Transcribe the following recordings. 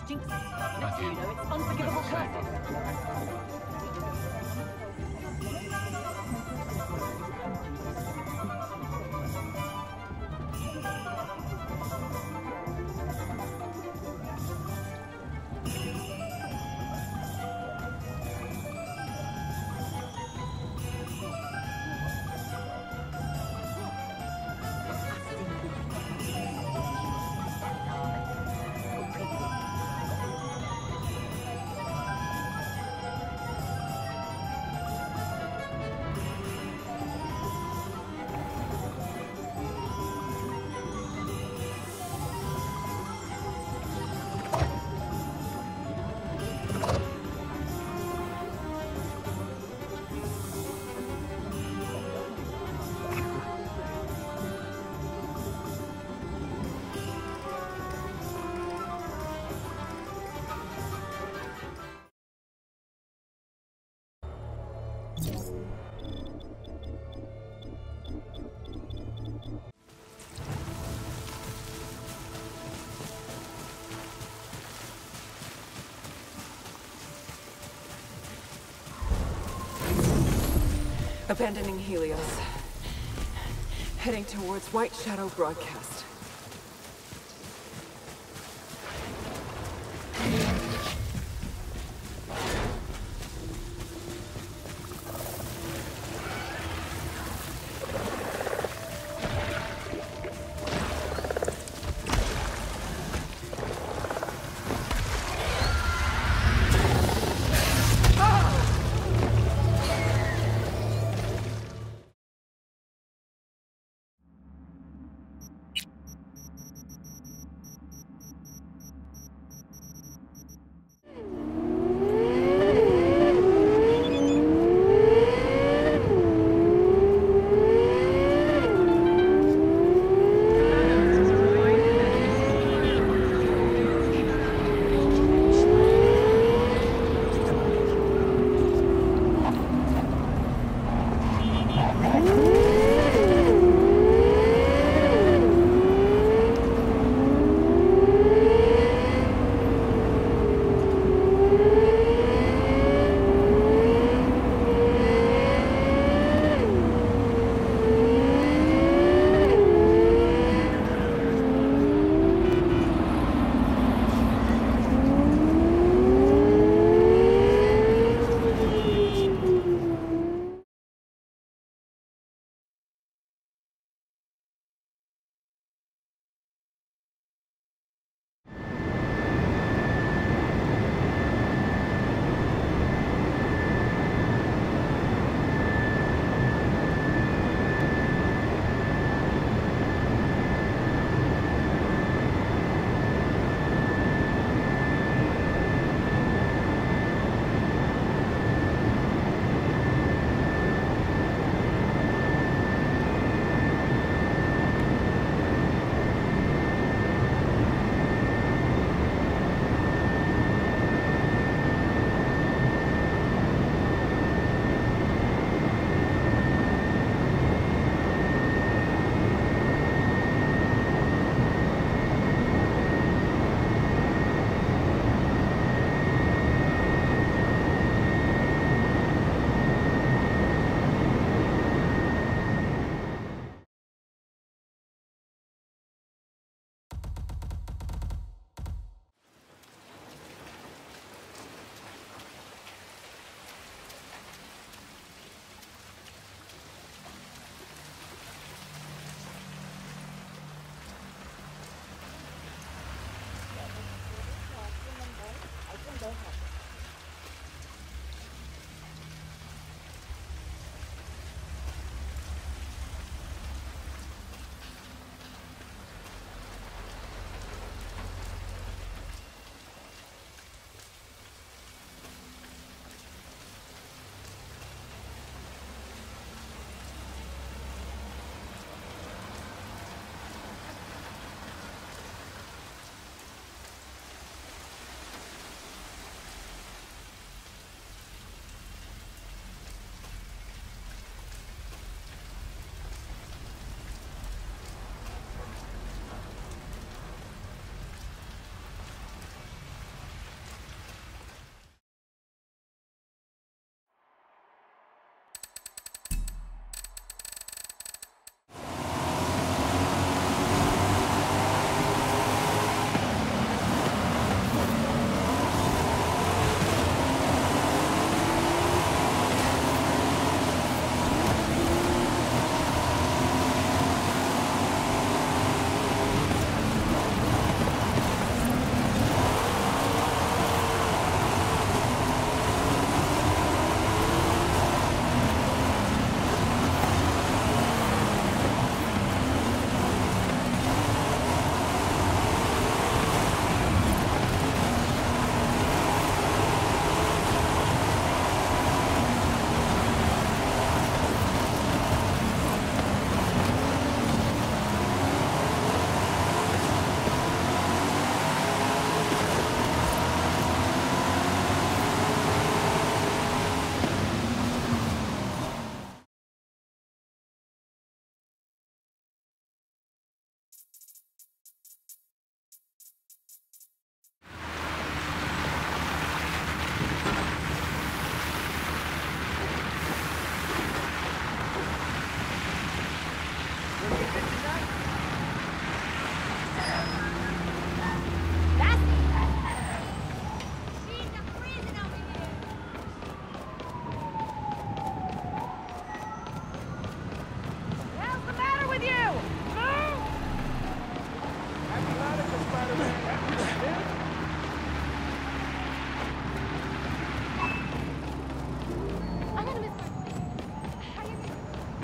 Jinx. Thank Next thing you. you know, it's unforgivable cursing. Abandoning Helios. Heading towards White Shadow Broadcast. What's the matter with you? I'm gonna miss my... How you doing?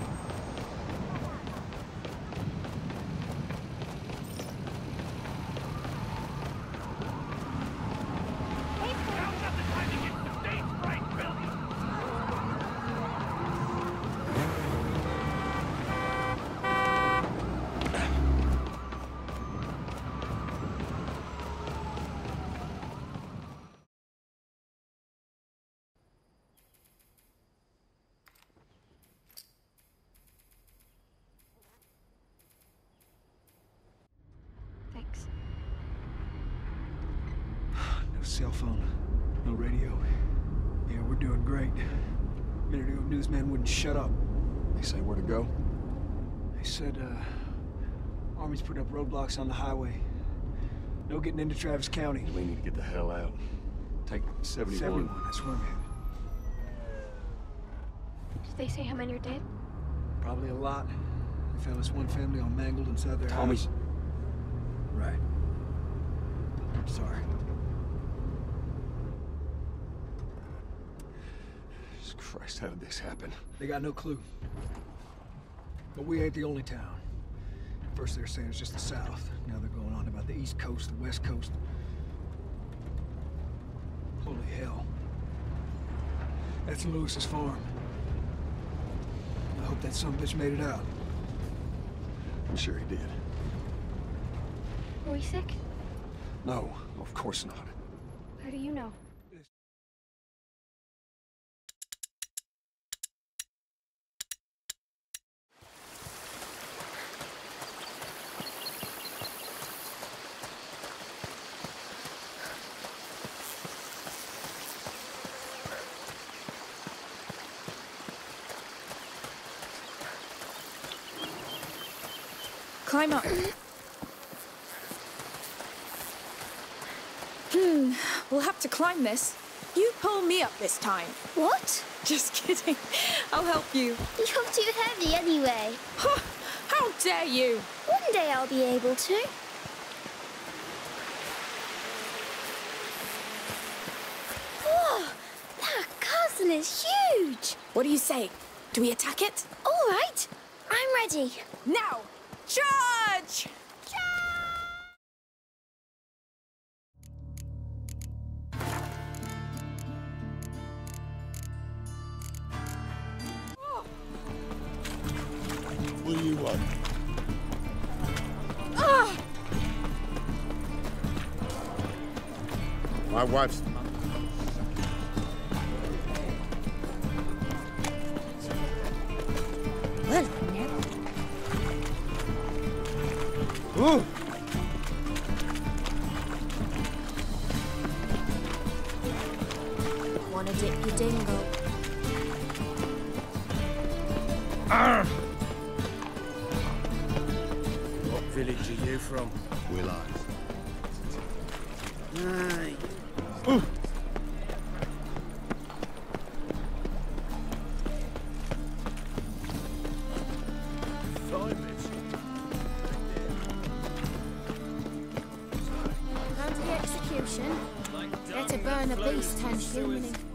Thanks. No cell phone, no radio. Yeah, we're doing great. A minute ago, newsman wouldn't shut up. They say where to go? They said, Army's put up roadblocks on the highway. No getting into Travis County. We need to get the hell out. Take 71. 71, that's where I'm headed. Did they say how many are dead? Probably a lot. They found this one family all mangled inside their Tommy's... house. Right. Sorry. Jesus Christ, how did this happen? They got no clue. But we ain't the only town. At first they were saying it's just the South. Now they're going on about the East Coast, the West Coast. Holy hell. That's Lewis's farm. I hope that sumbitch made it out. I'm sure he did. Are we sick? No, of course not. How do you know? Climb up. We'll have to climb this. You pull me up this time. What? Just kidding. I'll help you. You're too heavy anyway. How dare you? One day I'll be able to. Whoa! That castle is huge! What do you say? Do we attack it? All right, I'm ready. Now! Charge! What do you want? My wife's... Well, Ooh! wanna dip your dingle? What village are you from? Will Aye. Time for the execution. Better burn the beast and human.